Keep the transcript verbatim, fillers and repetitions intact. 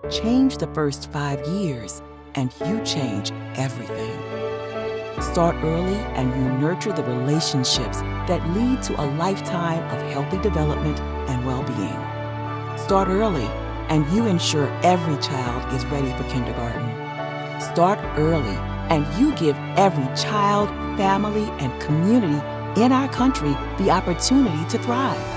Change the first five years, and you change everything. Start early and you nurture the relationships that lead to a lifetime of healthy development and well-being. Start early and you ensure every child is ready for kindergarten. Start early and you give every child, family, and community in our country the opportunity to thrive.